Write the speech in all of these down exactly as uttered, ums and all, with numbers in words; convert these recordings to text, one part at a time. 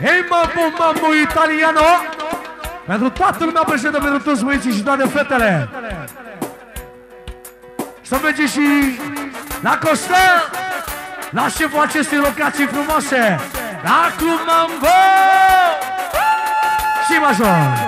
Hei mambo, mambo italiano! Pentru toată lumea președintă, pentru toți băieții și toate fetele. Să mergem și la Costel, la șeful acestei locații frumoase, la Club Mambo și Major.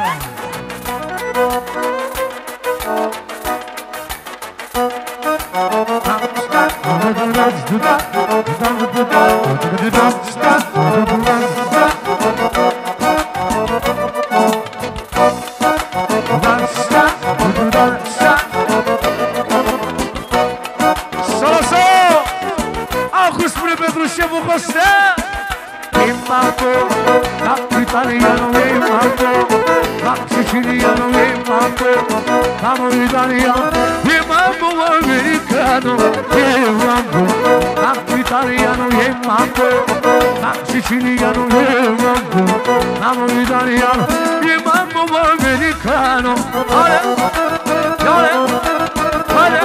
Șeful José e mambo, la italiano e mambo, la siciliano e mambo, mambo italiano e mambo americano e mambo, la italiano e mambo, la siciliano e mambo, mambo italiano e mambo americano. Ale, ale, ale,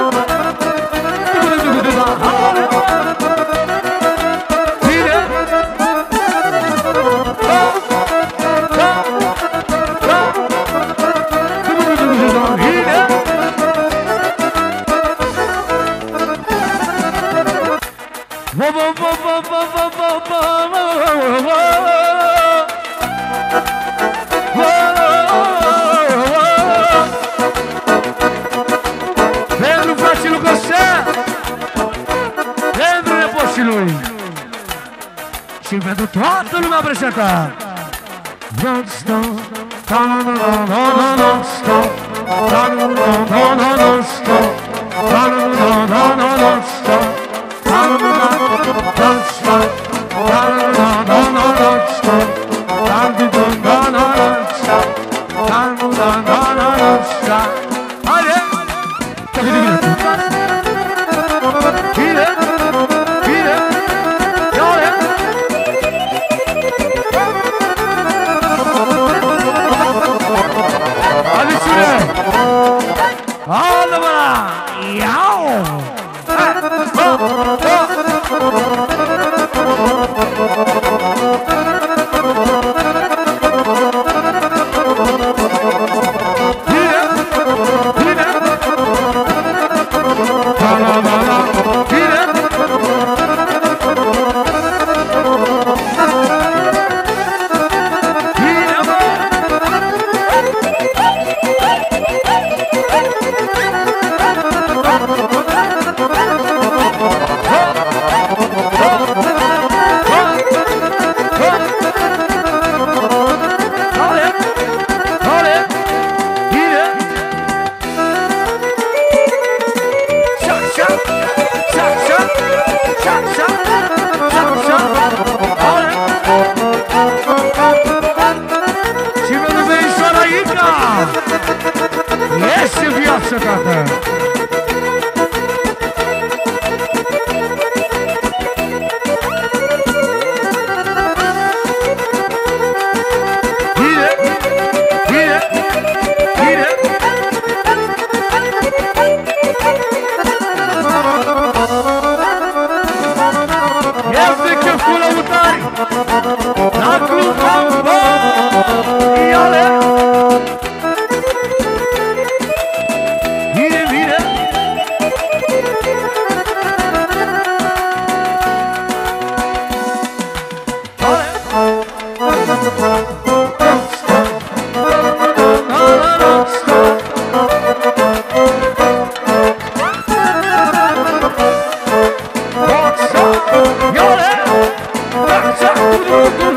ale. Pedro face lucrul ăsta, Pedro nepoții lui și pentru toată lumea președintă. Non-stop, non-stop, non-stop, non-stop. Yo,